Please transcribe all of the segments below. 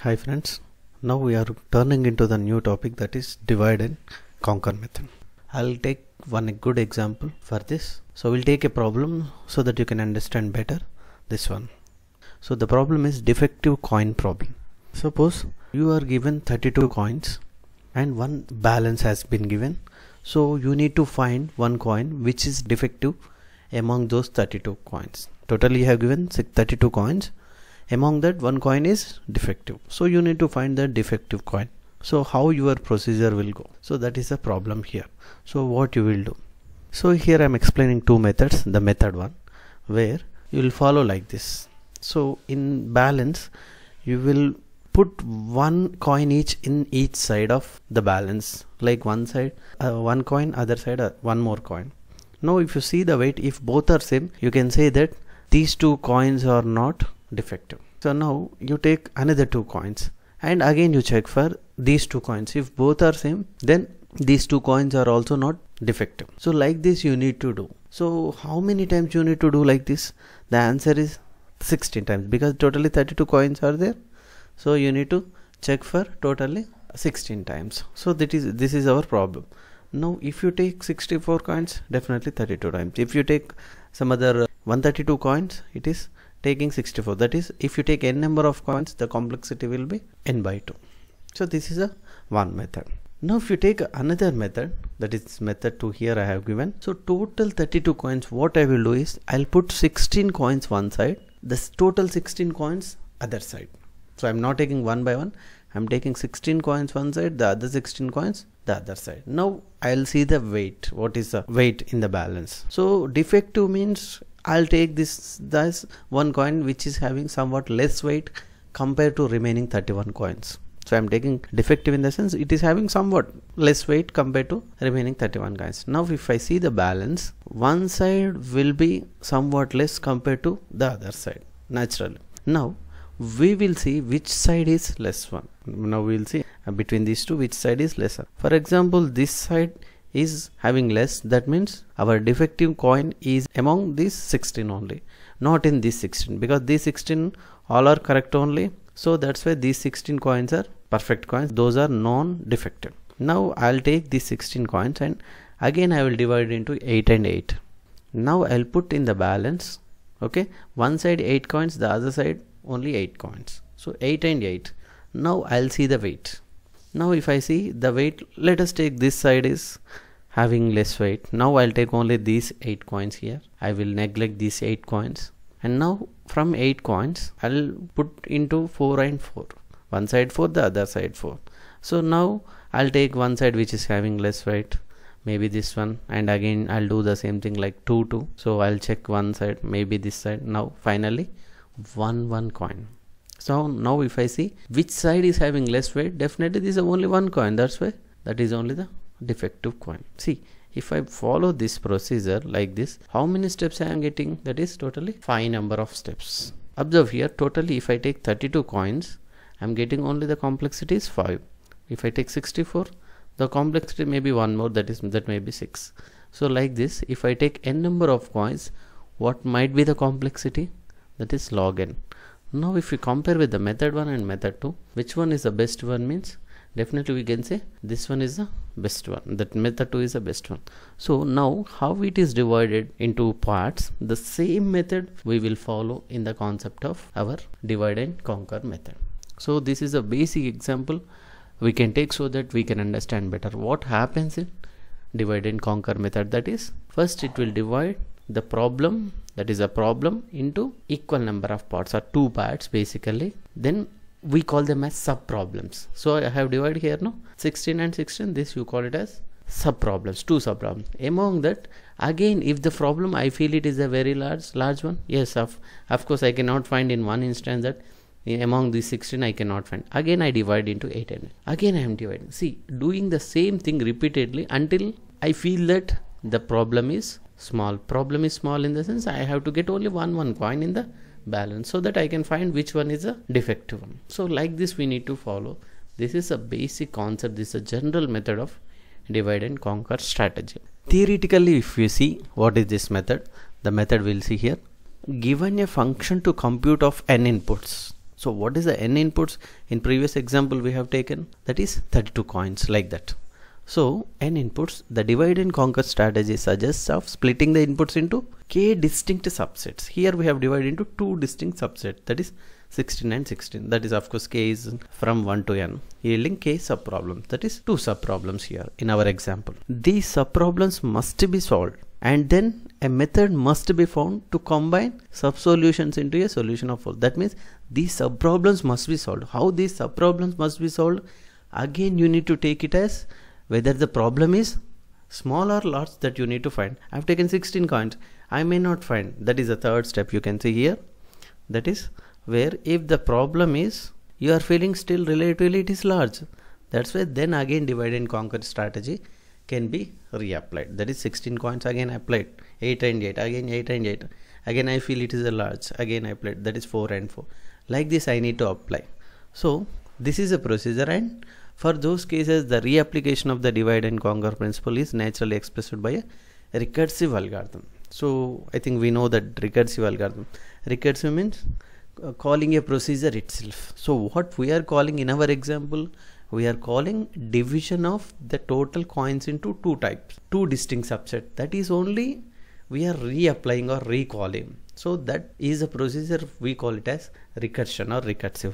Hi friends, now we are turning into the new topic, that is divide and conquer method. I'll take one good example for this. So we'll take a problem so that you can understand better this one. So the problem is defective coin problem. Suppose you are given 32 coins and one balance has been given. So you need to find one coin which is defective among those 32 coins. Totally you have given 32 coins. Among that, one coin is defective, so you need to find the defective coin. So how your procedure will go? So that is a problem here. So what you will do? So here I am explaining two methods. The method one where you will follow like this. So in balance you will put one coin each in each side of the balance, like one side one coin, other side one more coin. Now if you see the weight, if both are same, you can say that these two coins are not defective. So now you take another two coins and again you check for these two coins. If both are same, then these two coins are also not defective. So like this you need to do. So how many times you need to do like this? The answer is 16 times, because totally 32 coins are there. So you need to check for totally 16 times. So this is our problem. Now if you take 64 coins, definitely 32 times. If you take some other 132 coins, it is taking 64. That is, if you take n number of coins, the complexity will be n by 2. So this is a one method. Now if you take another method, that is method 2, here I have given. So total 32 coins, what I will do is I'll put 16 coins one side, this total 16 coins other side. So I'm not taking one by one, I'm taking 16 coins one side, the other 16 coins the other side. Now I'll see the weight. What is the weight in the balance? So defective means I'll take this one coin which is having somewhat less weight compared to remaining 31 coins. So I'm taking defective in the sense it is having somewhat less weight compared to remaining 31 coins. Now if I see the balance, one side will be somewhat less compared to the other side naturally. Now we will see which side is less one. Now we will see between these two which side is lesser. For example, this side is having less, that means our defective coin is among these 16 only, not in these 16, because these 16 all are correct only. So that's why these 16 coins are perfect coins, those are non-defective. Now I'll take these 16 coins and again I will divide into 8 and 8. Now I'll put in the balance, okay, one side 8 coins, the other side only 8 coins. So 8 and 8. Now I'll see the weight. Now if I see the weight, let us take this side is having less weight. Now I'll take only these 8 coins here. I will neglect these 8 coins. And now from 8 coins, I'll put into 4 and 4. One side 4, the other side 4. So now I'll take one side which is having less weight. Maybe this one. And again I'll do the same thing like 2, 2. So I'll check one side, maybe this side. Now finally 1 coin. So now if I see which side is having less weight, definitely this is only one coin. That's why that is only the defective coin. See, if I follow this procedure like this, how many steps I am getting? That is totally 5 number of steps. Observe here, totally if I take 32 coins, I am getting only the complexity is 5. If I take 64, the complexity may be one more, that may be 6. So like this, if I take n number of coins, what might be the complexity? That is log n. Now if we compare with the method 1 and method 2, which one is the best one means? Definitely we can say this one is the best one, that method 2 is the best one. So now how it is divided into parts, the same method we will follow in the concept of our divide and conquer method. So this is a basic example we can take so that we can understand better what happens in divide and conquer method. That is, first it will divide the problem, that is a problem, into equal number of parts, or 2 parts basically. Then we call them as sub problems. So I have divided here, no, 16 and 16, this you call it as sub problems, 2 sub problems. Among that, again if the problem I feel it is a very large one, yes, of course I cannot find in one instance that among these 16 I cannot find. Again I divide into 8 and 8. Again I am dividing. See, doing the same thing repeatedly until I feel that the problem is small. Problem is small in the sense I have to get only one coin in the balance so that I can find which one is a defective one. So like this we need to follow. This is a basic concept. This is a general method of divide and conquer strategy. Theoretically, if you see what is this method, the method we'll see here. Given a function to compute of n inputs, So what is the n inputs? In previous example we have taken, that is 32 coins, like that. So n inputs, the divide and conquer strategy suggests of splitting the inputs into k distinct subsets. Here we have divided into 2 distinct subsets, that is 16 and 16. That is, of course, k is from 1 to n, yielding k subproblems. That is 2 subproblems here in our example. These subproblems must be solved, and then a method must be found to combine sub-solutions into a solution of all. That means these subproblems must be solved. How these subproblems must be solved? Again, you need to take it as whether the problem is small or large, that you need to find. I have taken 16 coins. I may not find. That is the third step you can see here. That is where if the problem is, you are feeling still relatively it is large. That's why then again divide and conquer strategy can be reapplied. That is 16 coins again applied. 8 and 8. Again 8 and 8. Again I feel it is a large. Again I applied. That is 4 and 4. Like this I need to apply. So this is a procedure, and for those cases the reapplication of the divide and conquer principle is naturally expressed by a recursive algorithm. So I think we know that recursive algorithm. Recursive means calling a procedure itself. So what we are calling in our example, we are calling division of the total coins into 2 types, 2 distinct subsets. That is only we are reapplying or recalling. So that is a procedure, we call it as recursion or recursive.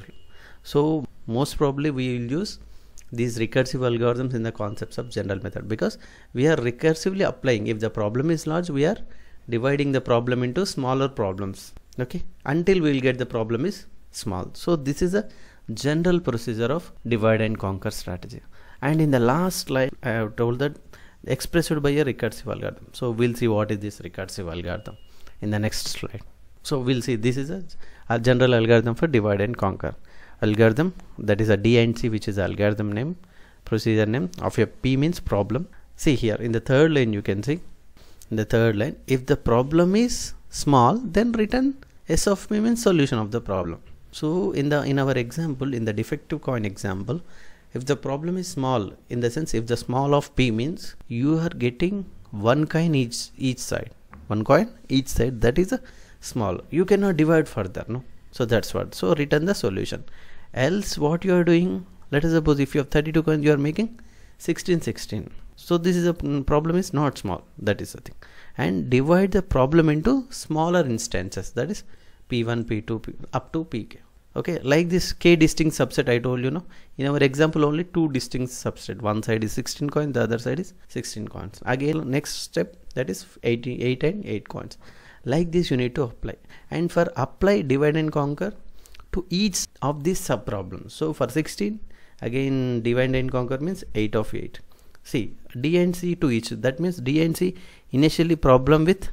So most probably we will use these recursive algorithms in the concepts of general method, because we are recursively applying. If the problem is large, we are dividing the problem into smaller problems, okay, until we will get the problem is small. So this is a general procedure of divide and conquer strategy. And in the last slide I have told that expressed by a recursive algorithm. So we'll see what is this recursive algorithm in the next slide. So we'll see this is a general algorithm for divide and conquer algorithm. That is a DNC, which is algorithm name, procedure name of a P means problem. See here in the third line, you can see in the third line, if the problem is small, then return S of P means solution of the problem. So in our example, in the defective coin example, if the problem is small, in the sense if the small of P means you are getting 1 coin each side, 1 coin each side, that is a small. You cannot divide further, no. So that's what. So return the solution. Else what you are doing, let us suppose if you have 32 coins, you are making 16. So this is a problem is not small, that is the thing. And divide the problem into smaller instances, that is P1, P2, up to Pk. Okay, like this k distinct subset I told you, no. In our example only 2 distinct subset. One side is 16 coins, the other side is 16 coins. Again next step, that is 8 and 8 coins. Like this you need to apply. And for apply divide and conquer to each of these sub problems. So for 16, again divide and conquer means 8 of 8. See, D and C to each. That means D and C initially the problem with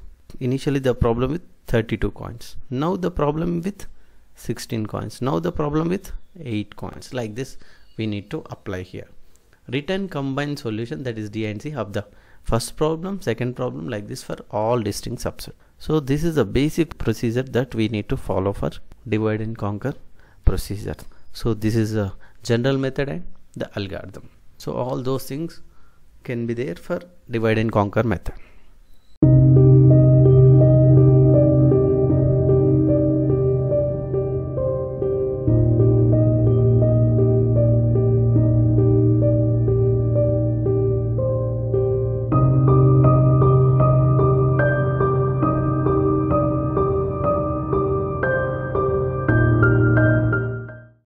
32 coins. Now the problem with 16 coins. Now the problem with 8 coins. Like this we need to apply here. Return combined solution, that is D and C of the first problem, second problem, like this for all distinct subsets. So this is a basic procedure that we need to follow for divide and conquer procedure. So this is a general method and the algorithm. So all those things can be there for divide and conquer method.